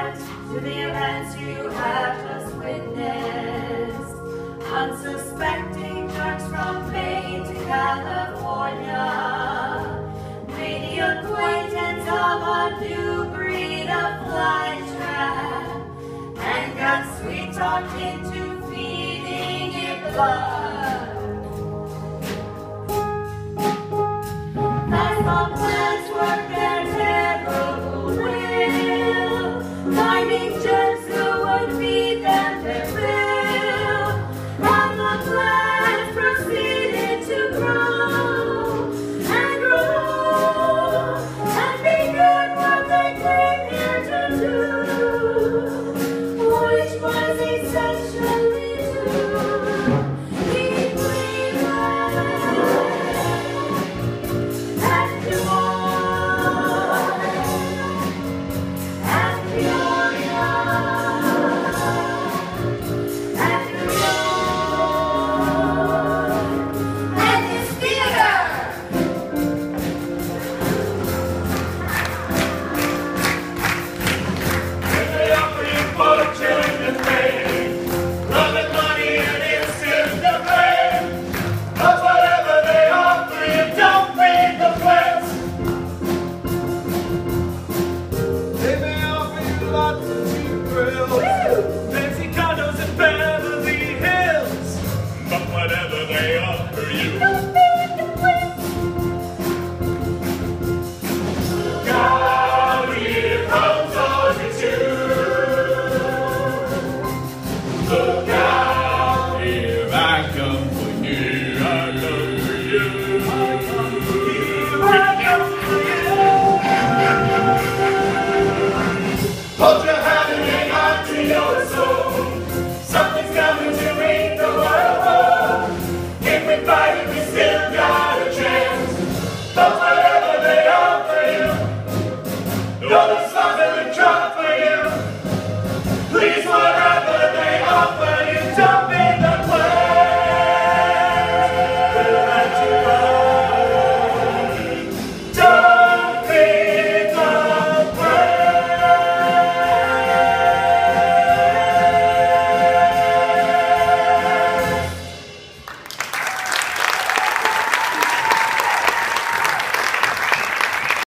react to the events you have just witnessed. Unsuspecting jerks from Maine to California made the acquaintance of a new breed of fly trap and got sweet-talked into feeding it blood. As the plants work their terrible will, finding jerks who would feed them their fill, and the plants proceeded to grow and grow and be good what they came here to do, which was essentially to eat green and pure and Peoria and New York and this theater. If they offer you fortune and fame, love and money and instant fame, but whatever they offer you, don't feed the flesh. They may offer you lots of cheap grills, fancy condos in Beverly Hills, but whatever they offer you, God, here comes Audrey 2. Look out, here I come for you, I love you. Here I come for you. Hold your hand and hang on to your soul. Something's coming to make the world whole. If we fight it, we still got a chance. But whatever they offer you, you're the